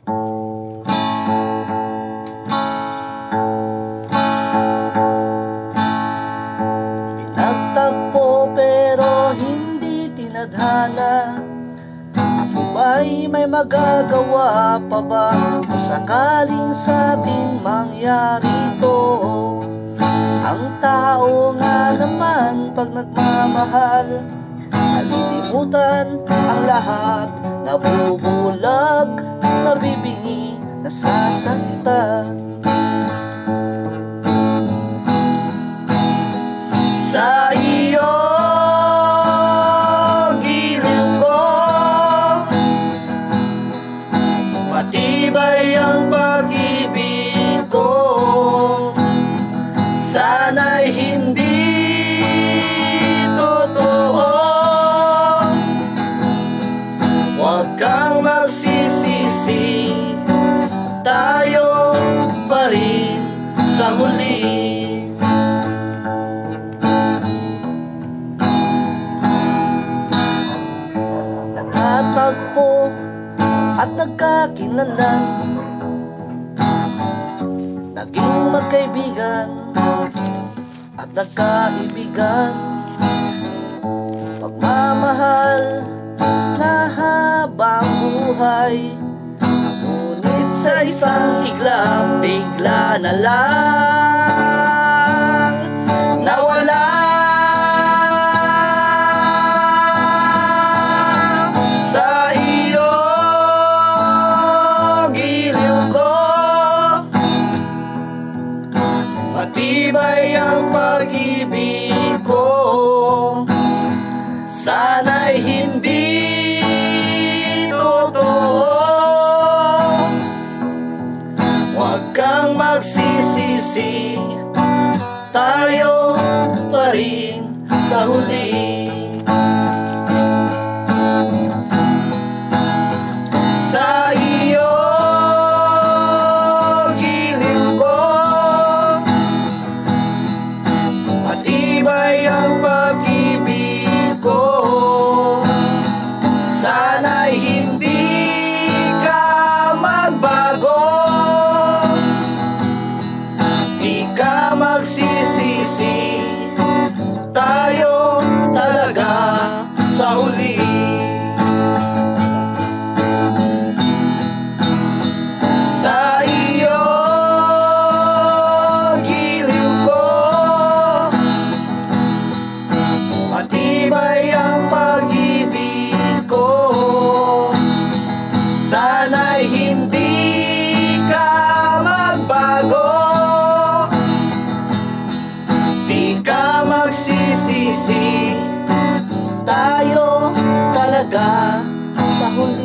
Pinagtagpo pero hindi tinadhana. Ako ba'y may magagawa pa ba kung sakaling sa ating mangyari to? Ang tao nga naman pag nagmamahal, nalilimutan ang lahat, nabubulag, nabibingi, nasasaktan. Sa iyo giliw ko, matibay ang pag-ibig ko. Sana'y hindi totoo, huwag kang magsisisi, tayo pa rin sa huli. Nagtatagpo at nagkakilanlan, naging magkaibigan at nagkaibigan. Pagmamahal na habang buhay, ngunit sa isang iglap, bigla na lang nawala. Sa iyo giliw ko, matibay ang pag-ibig ko. Sana'y hindi totoo, huwag kang magsisisi, tayo pa rin sa huli. Sa iyo giliw ko, matibay ang pag-ibig ko. Sana'y hindi ka magbago, di ka magsisisi, tayo talaga sa huli. Sa iyo giliw ko, matibay ang pag-ibig ko. Sana'y hindi ka magbago, di ka magsisisi, tayo talaga sa huli.